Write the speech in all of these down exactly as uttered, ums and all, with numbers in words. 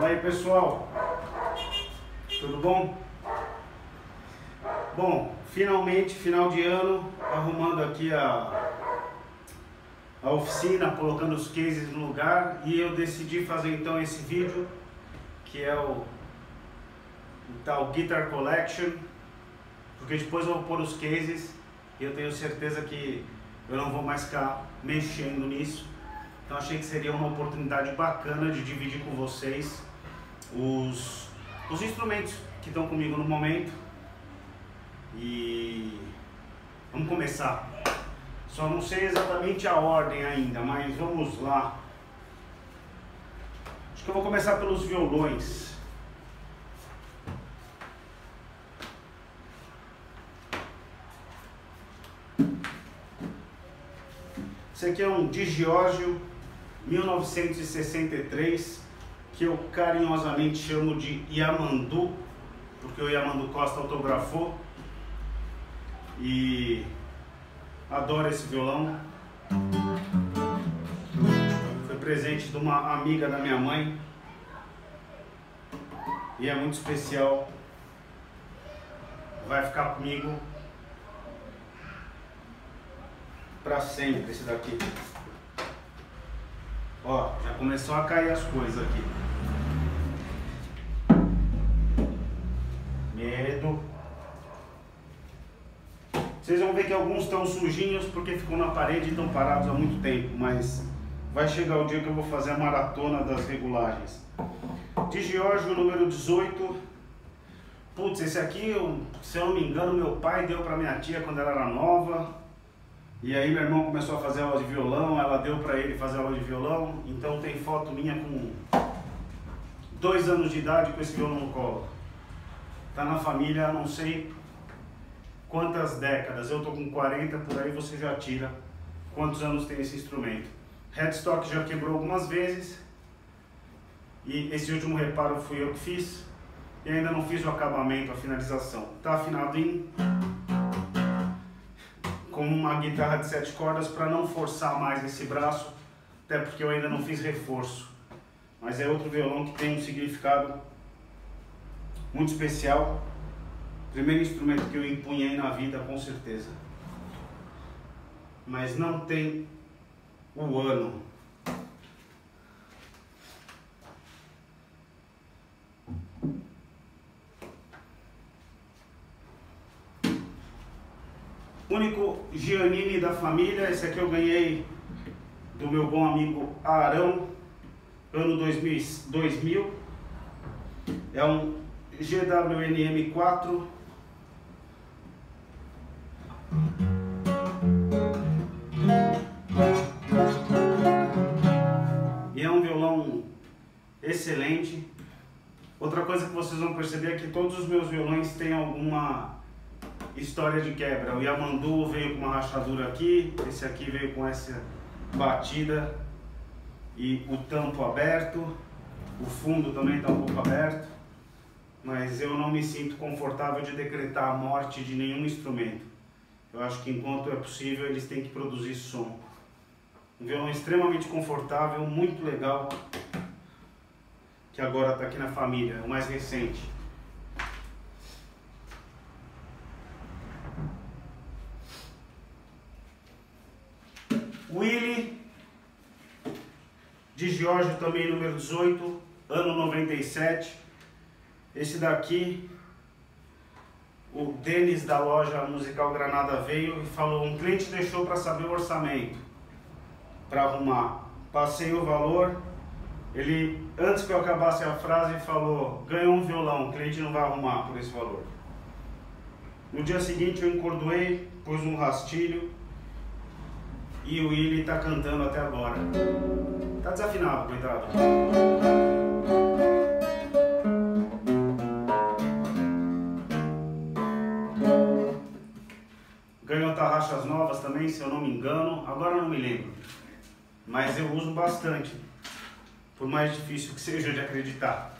Fala aí, pessoal, tudo bom? Bom, finalmente, final de ano, arrumando aqui a, a oficina, colocando os cases no lugar, e eu decidi fazer então esse vídeo, que é o, o tal Guitar Collection, porque depois eu vou pôr os cases e eu tenho certeza que eu não vou mais ficar mexendo nisso. Então achei que seria uma oportunidade bacana de dividir com vocês os, os instrumentos que estão comigo no momento. E vamos começar. Só não sei exatamente a ordem ainda, mas vamos lá. Acho que eu vou começar pelos violões. Esse aqui é um Digiorgio mil novecentos e sessenta e três, que eu carinhosamente chamo de Yamandu, porque o Yamandu Costa autografou, e adoro esse violão. Foi presente de uma amiga da minha mãe e é muito especial, vai ficar comigo para sempre esse daqui. Ó, já começou a cair as coisas aqui. Medo. Vocês vão ver que alguns estão sujinhos porque ficam na parede e estão parados há muito tempo, mas vai chegar o dia que eu vou fazer a maratona das regulagens. Digiorgio número dezoito. Putz, esse aqui, eu, se eu não me engano, meu pai deu para minha tia quando ela era nova. E aí meu irmão começou a fazer aula de violão, ela deu para ele fazer aula de violão. Então tem foto minha com dois anos de idade com esse violão no colo. Tá na família, não sei quantas décadas. Eu tô com quarenta, por aí você já tira quantos anos tem esse instrumento. Headstock já quebrou algumas vezes. E esse último reparo fui eu que fiz. E ainda não fiz o acabamento, a finalização. Tá afinado em... com uma guitarra de sete cordas para não forçar mais esse braço, até porque eu ainda não fiz reforço. Mas é outro violão que tem um significado muito especial. Primeiro instrumento que eu empunhei na vida, com certeza. Mas não tem o ano. Único Giannini da família. Esse aqui eu ganhei do meu bom amigo Arão, ano dois mil. É um G W N M quatro. E é um violão excelente. Outra coisa que vocês vão perceber é que todos os meus violões têm alguma história de quebra. O Yamandu veio com uma rachadura aqui, esse aqui veio com essa batida e o tampo aberto, o fundo também está um pouco aberto, mas eu não me sinto confortável de decretar a morte de nenhum instrumento. Eu acho que enquanto é possível eles têm que produzir som. Um violão extremamente confortável, muito legal, que agora está aqui na família, o mais recente. Willy Digiorgio também número dezoito, ano noventa e sete. Esse daqui, o Denis da loja musical Granada veio e falou: um cliente deixou para saber o orçamento para arrumar. Passei o valor, ele, antes que eu acabasse a frase, falou: ganhou um violão, o cliente não vai arrumar por esse valor. No dia seguinte eu encordoei, pus um rastilho e o Willy tá cantando até agora. Tá desafinado, coitado. Ganhou tarraxas novas também, se eu não me engano. Agora eu não me lembro. Mas eu uso bastante. Por mais difícil que seja de acreditar.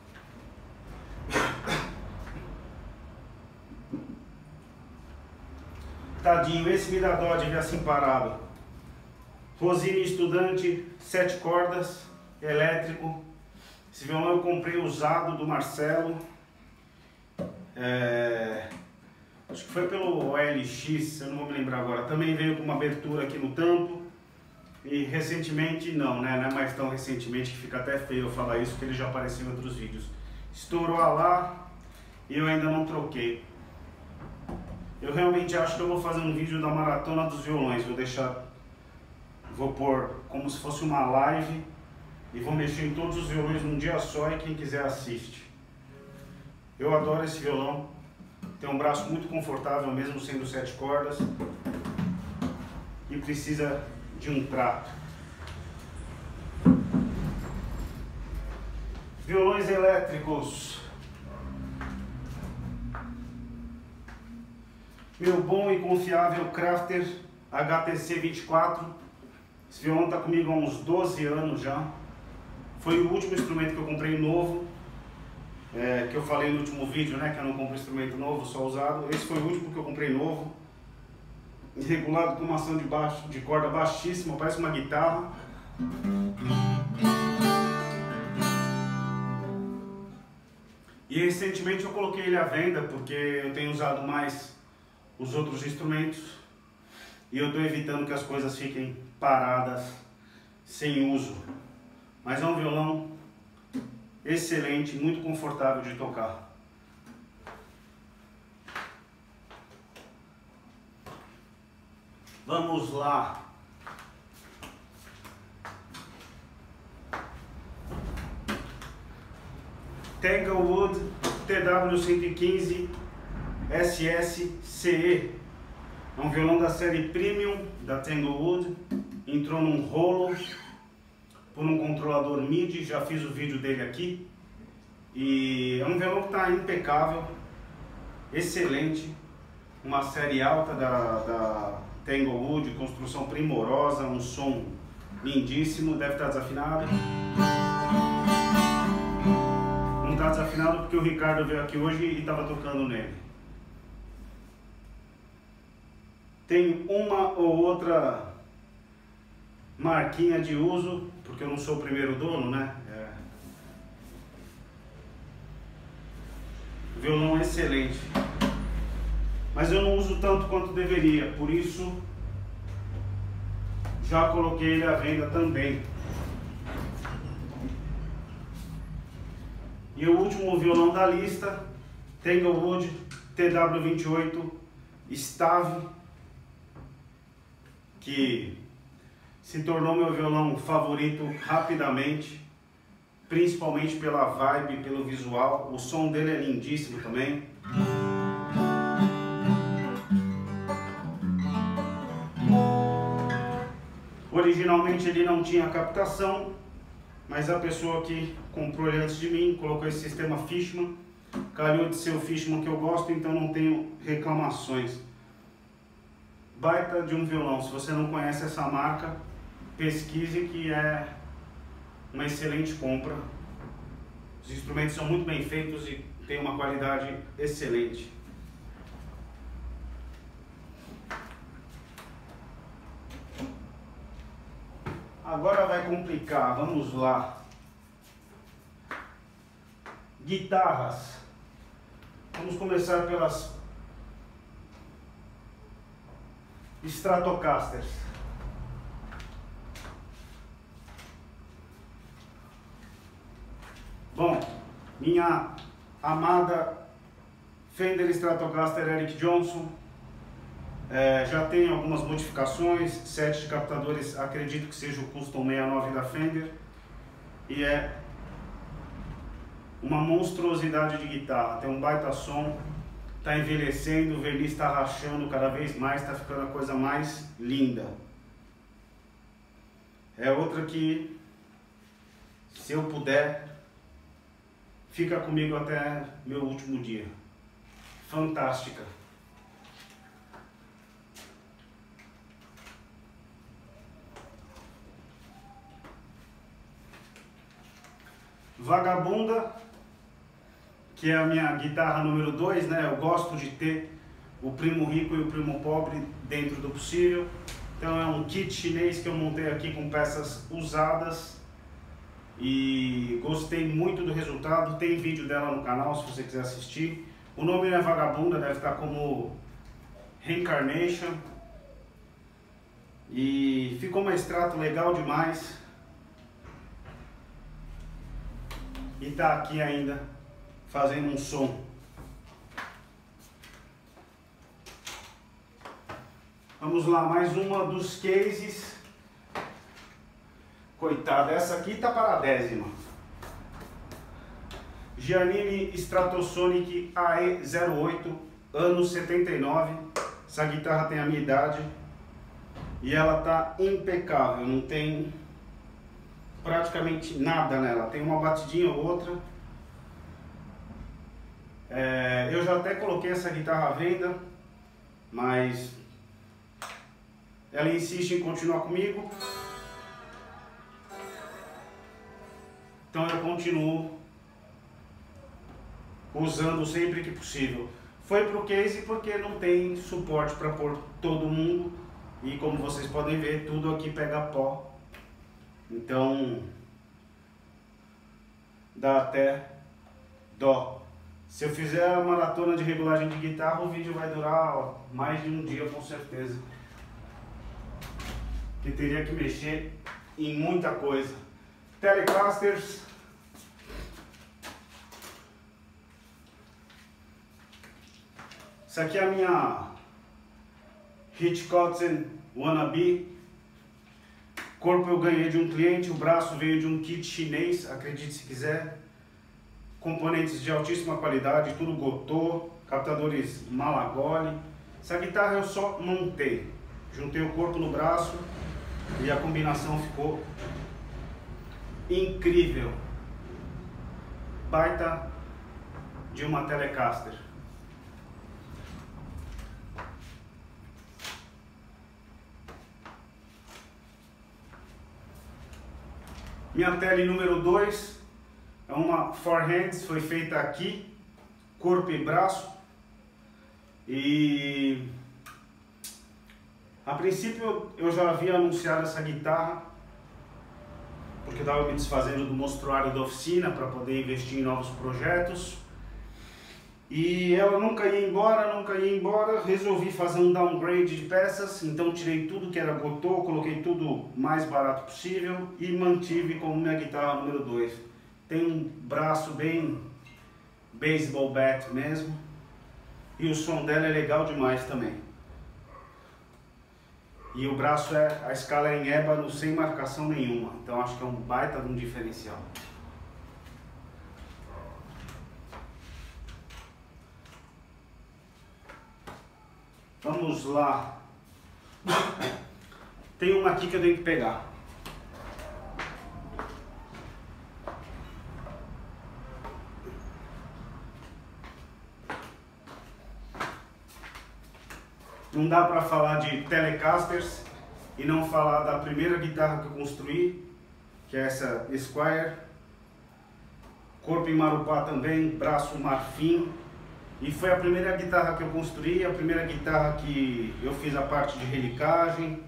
Tadinho, esse me dá dó de ver assim parado. Rosine Estudante, sete cordas, elétrico. Esse violão eu comprei usado do Marcelo. É... Acho que foi pelo O L X, eu não vou me lembrar agora. Também veio com uma abertura aqui no tampo. E recentemente não, né? Não é mais tão recentemente que fica até feio eu falar isso, porque ele já apareceu em outros vídeos. Estourou a lá e eu ainda não troquei. Eu realmente acho que eu vou fazer um vídeo da maratona dos violões. Vou deixar, vou pôr como se fosse uma live e vou mexer em todos os violões num dia só e quem quiser assiste. Eu adoro esse violão. Tem um braço muito confortável, mesmo sendo sete cordas. E precisa de um trato. Violões elétricos. Meu bom e confiável Crafter H T C vinte e quatro. Esse violão está comigo há uns doze anos já. Foi o último instrumento que eu comprei novo. É, que eu falei no último vídeo, né, que eu não compro instrumento novo, só usado. Esse foi o último que eu comprei novo, regulado com uma ação de, baixo, de corda baixíssima, parece uma guitarra. E recentemente eu coloquei ele à venda, porque eu tenho usado mais os outros instrumentos e eu estou evitando que as coisas fiquem paradas, sem uso. Mas é um violão excelente, muito confortável de tocar. Vamos lá. Tanglewood T W cento e quinze S S C E. É um violão da série Premium da Tanglewood. Entrou num rolo por um controlador MIDI, já fiz o vídeo dele aqui. E é um violão que está impecável, excelente, uma série alta da, da Tanglewood, construção primorosa, um som lindíssimo. Deve estar desafinado. Não está desafinado porque o Ricardo veio aqui hoje e estava tocando nele. Tem uma ou outra marquinha de uso, porque eu não sou o primeiro dono, né? É. Violão excelente. Mas eu não uso tanto quanto deveria, por isso já coloquei ele à venda também. E o último violão da lista, Tanglewood T W vinte e oito Stave, que se tornou meu violão favorito rapidamente, principalmente pela vibe, pelo visual. O som dele é lindíssimo também. Originalmente ele não tinha captação, mas a pessoa que comprou ele antes de mim colocou esse sistema Fishman. Calhou de ser o Fishman que eu gosto, então não tenho reclamações. Baita de um violão. Se você não conhece essa marca, pesquise, que é uma excelente compra. Os instrumentos são muito bem feitos e tem uma qualidade excelente. Agora vai complicar, vamos lá. Guitarras. Vamos começar pelas Stratocasters. Bom, minha amada Fender Stratocaster Eric Johnson é, já tem algumas modificações, set de captadores, acredito que seja o Custom sessenta e nove da Fender, e é uma monstruosidade de guitarra, tem um baita som, está envelhecendo, o verniz está rachando cada vez mais, está ficando a coisa mais linda. É outra que, se eu puder, fica comigo até meu último dia. Fantástica. Vagabunda, que é a minha guitarra número dois, né? Eu gosto de ter o primo rico e o primo pobre dentro do possível. Então é um kit chinês que eu montei aqui com peças usadas e gostei muito do resultado. Tem vídeo dela no canal se você quiser assistir. O nome não é Vagabunda, deve estar como Reincarnation. E ficou um extrato legal demais. E tá aqui ainda fazendo um som. Vamos lá, mais uma dos cases. Coitada, essa aqui tá para a décima. Giannini Stratosonic A E zero oito, ano setenta e nove. Essa guitarra tem a minha idade e ela tá impecável, não tem praticamente nada nela. Tem uma batidinha ou outra. É, eu já até coloquei essa guitarra à venda, mas ela insiste em continuar comigo. Então eu continuo usando sempre que possível. Foi pro case porque não tem suporte para pôr todo mundo. E como vocês podem ver, tudo aqui pega pó. Então dá até dó. Se eu fizer a maratona de regulagem de guitarra, o vídeo vai durar ó, mais de um dia com certeza. Que teria que mexer em muita coisa. Telecasters. Essa aqui é a minha Hitchcock Wannabe. Corpo eu ganhei de um cliente, o braço veio de um kit chinês, acredite se quiser. Componentes de altíssima qualidade, tudo Gotô, captadores Malagoli. Essa guitarra eu só montei. Juntei o corpo no braço e a combinação ficou incrível. Baita de uma Telecaster. Minha tele número dois é uma Four Hands, foi feita aqui, corpo e braço. E a princípio eu já havia anunciado essa guitarra, porque eu estava me desfazendo do mostruário da oficina para poder investir em novos projetos. E ela nunca ia embora, nunca ia embora, resolvi fazer um downgrade de peças, então tirei tudo que era Gotô, coloquei tudo mais barato possível e mantive como minha guitarra número dois. Tem um braço bem baseball bat mesmo, e o som dela é legal demais também. E o braço é, a escala é em ébano sem marcação nenhuma, então acho que é um baita de um diferencial. Vamos lá. Tem uma aqui que eu tenho que pegar. Não dá para falar de Telecasters e não falar da primeira guitarra que eu construí, que é essa Squier. Corpo em marupá também, braço marfim. E foi a primeira guitarra que eu construí, a primeira guitarra que eu fiz a parte de relicagem.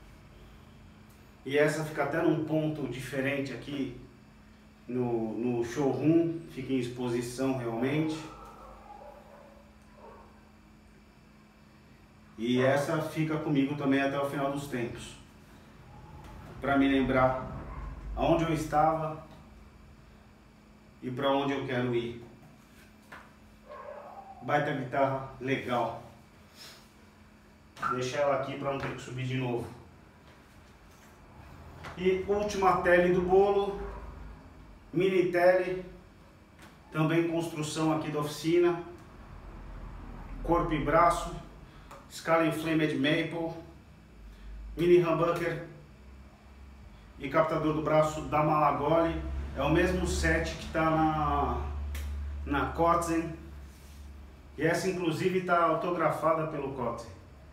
E essa fica até num ponto diferente aqui no, no showroom, fica em exposição realmente. E essa fica comigo também até o final dos tempos, para me lembrar aonde eu estava e para onde eu quero ir. Baita guitarra legal. Deixa ela aqui para não ter que subir de novo. E última tele do bolo, mini tele, também construção aqui da oficina, corpo e braço, escala Inflamed Maple, mini humbucker e captador do braço da Malagoli. É o mesmo set que está na, na Kotzen. E essa inclusive está autografada pelo Kotzen.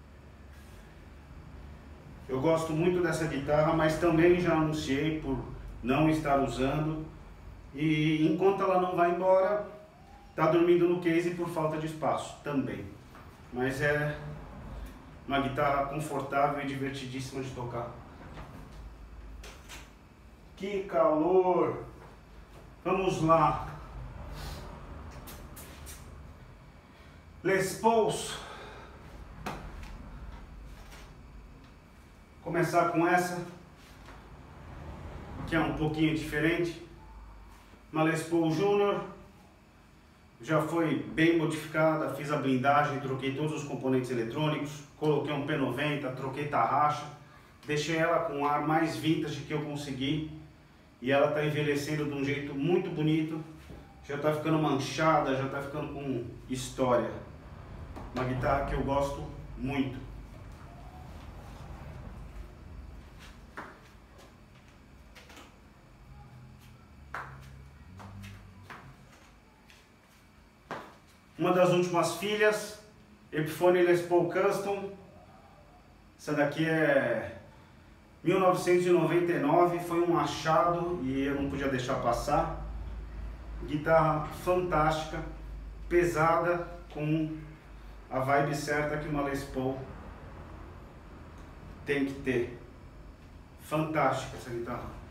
Eu gosto muito dessa guitarra, mas também já anunciei por não estar usando. E enquanto ela não vai embora, está dormindo no case por falta de espaço também. Mas é uma guitarra confortável e divertidíssima de tocar. Que calor! Vamos lá. Les Pauls. Começar com essa, que é um pouquinho diferente. Uma Les Paul Júnior. Já foi bem modificada, fiz a blindagem, troquei todos os componentes eletrônicos, coloquei um P noventa, troquei tarraxa, deixei ela com o ar mais vintage que eu consegui e ela está envelhecendo de um jeito muito bonito, já está ficando manchada, já está ficando com história. Uma guitarra que eu gosto muito. Uma das últimas filhas, Epiphone Les Paul Custom. Essa daqui é mil novecentos e noventa e nove, foi um achado e eu não podia deixar passar. Guitarra fantástica, pesada, com a vibe certa que uma Les Paul tem que ter. Fantástica essa guitarra.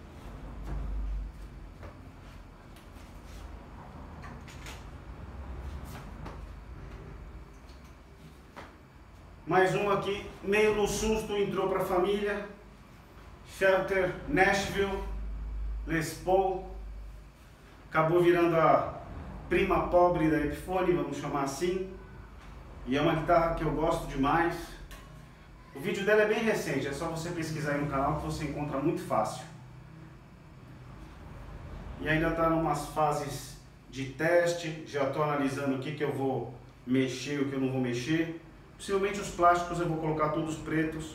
Mais um aqui, meio no susto, entrou para a família. Shelter Nashville Les Paul. Acabou virando a prima pobre da Epiphone, vamos chamar assim. E é uma guitarra que eu gosto demais. O vídeo dela é bem recente, é só você pesquisar aí no canal que você encontra muito fácil. E ainda está em umas fases de teste, já estou analisando o que, que eu vou mexer e o que eu não vou mexer. Possivelmente os plásticos eu vou colocar todos pretos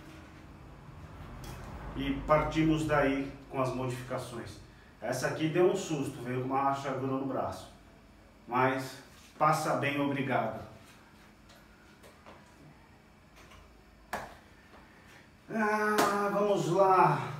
e partimos daí com as modificações. Essa aqui deu um susto, veio com uma rachadura no braço, mas passa bem, obrigado. Ah, vamos lá.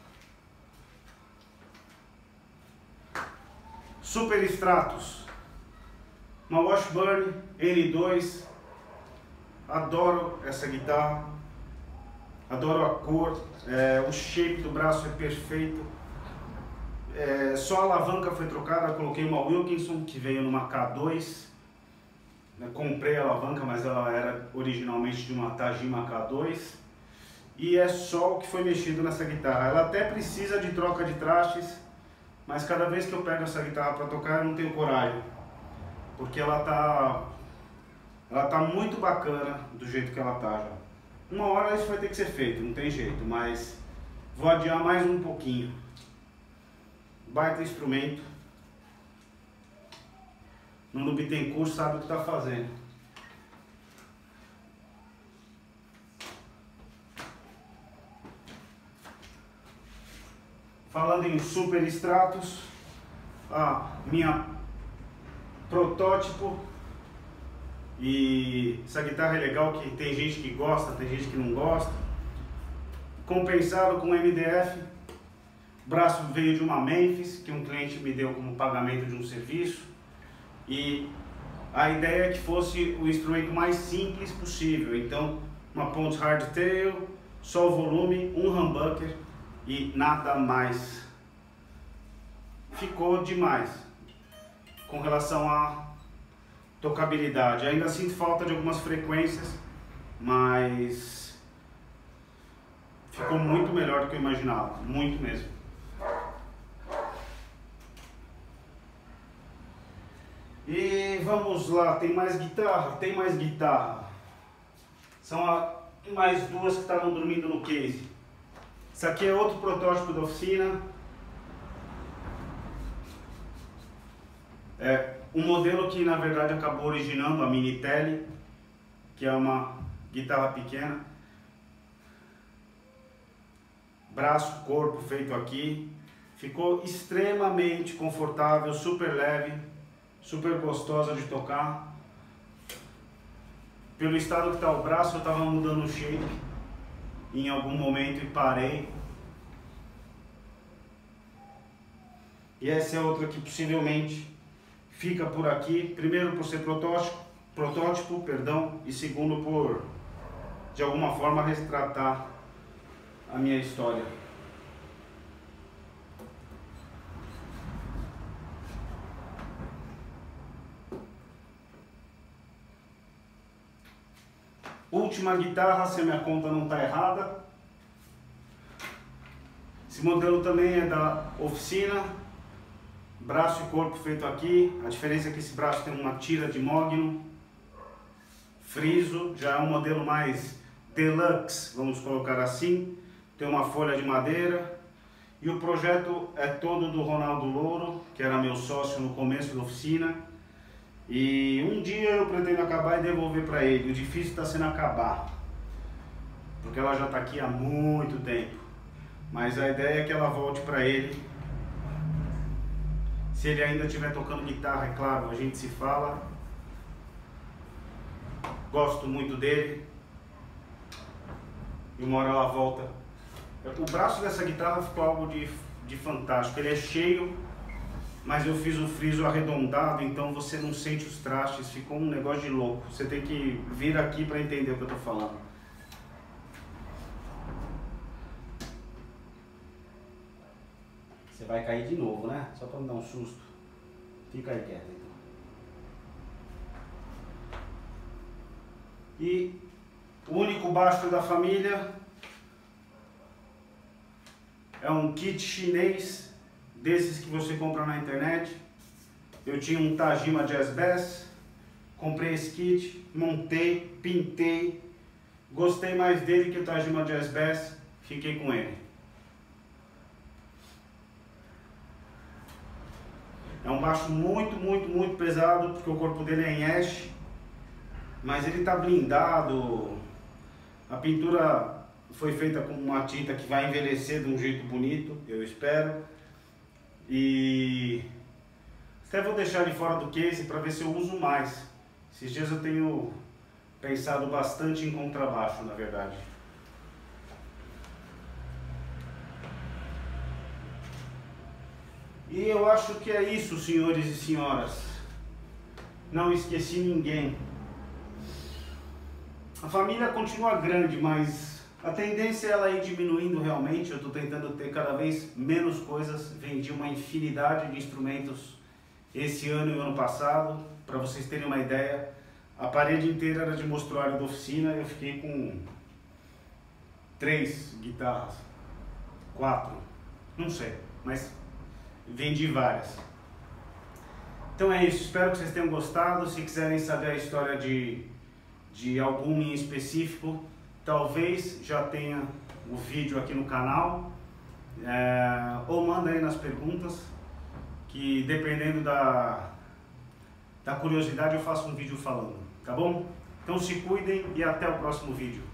Super Stratus, uma Washburn N dois. Adoro essa guitarra, adoro a cor, é, o shape do braço é perfeito, é, só a alavanca foi trocada, coloquei uma Wilkinson que veio numa K dois, eu comprei a alavanca, mas ela era originalmente de uma Tajima K dois, e é só o que foi mexido nessa guitarra. Ela até precisa de troca de trastes, mas cada vez que eu pego essa guitarra para tocar eu não tenho coragem, porque ela tá... Ela tá muito bacana do jeito que ela tá já. Uma hora isso vai ter que ser feito, não tem jeito, mas vou adiar mais um pouquinho. Baita instrumento. Nuno Bittencourt sabe o que tá fazendo. Falando em Super Stratus, a minha protótipo. E essa guitarra é legal, que tem gente que gosta, tem gente que não gosta. Compensado com M D F. O braço veio de uma Memphis, que um cliente me deu como pagamento de um serviço. E a ideia é que fosse o instrumento mais simples possível. Então, uma Ponte Hardtail, só o volume, um humbucker e nada mais. Ficou demais com relação a tocabilidade. Ainda sinto falta de algumas frequências, mas ficou muito melhor do que eu imaginava, muito mesmo. E vamos lá, tem mais guitarra? Tem mais guitarra. São a, mais duas que estavam dormindo no case. Esse aqui é outro protótipo da oficina. É um modelo que na verdade acabou originando a Mini Tele, que é uma guitarra pequena. Braço, corpo feito aqui. Ficou extremamente confortável, super leve, super gostosa de tocar. Pelo estado que está o braço, eu estava mudando o shape em algum momento e parei. E essa é outra que possivelmente fica por aqui, primeiro por ser protótipo, protótipo, perdão, e segundo por, de alguma forma, retratar a minha história. última guitarra, se a minha conta não está errada. Esse modelo também é da oficina, braço e corpo feito aqui. A diferença é que esse braço tem uma tira de mogno, friso, já é um modelo mais deluxe, vamos colocar assim. Tem uma folha de madeira. E o projeto é todo do Ronaldo Louro, que era meu sócio no começo da oficina. E um dia eu pretendo acabar e devolver para ele. O difícil está sendo acabar, porque ela já está aqui há muito tempo. Mas a ideia é que ela volte para ele. Se ele ainda estiver tocando guitarra, é claro, a gente se fala. Gosto muito dele. E uma hora ela volta. O braço dessa guitarra ficou algo de, de fantástico. Ele é cheio, mas eu fiz o friso arredondado, então você não sente os trastes. Ficou um negócio de louco. Você tem que vir aqui para entender o que eu estou falando. Você vai cair de novo, né? Só para me dar um susto. Fica aí quieto, então. E o único baixo da família é um kit chinês, desses que você compra na internet. Eu tinha um Tajima Jazz Bass, comprei esse kit, montei, pintei, gostei mais dele que o Tajima Jazz Bass, fiquei com ele. É um baixo muito, muito, muito pesado, porque o corpo dele é em ash, mas ele está blindado. A pintura foi feita com uma tinta que vai envelhecer de um jeito bonito, eu espero. E até vou deixar ele fora do case para ver se eu uso mais. Esses dias eu tenho pensado bastante em contrabaixo, na verdade. E eu acho que é isso, senhores e senhoras. Não esqueci ninguém. A família continua grande, mas a tendência é ela ir diminuindo realmente. Eu estou tentando ter cada vez menos coisas. Vendi uma infinidade de instrumentos esse ano e o ano passado. Para vocês terem uma ideia, a parede inteira era de mostruário da oficina. Eu fiquei com três guitarras, quatro, não sei, mas vendi várias. Então é isso, espero que vocês tenham gostado. Se quiserem saber a história de, de algum em específico, talvez já tenha o vídeo aqui no canal, é, ou manda aí nas perguntas, que dependendo da, da curiosidade eu faço um vídeo falando, tá bom? Então se cuidem e até o próximo vídeo.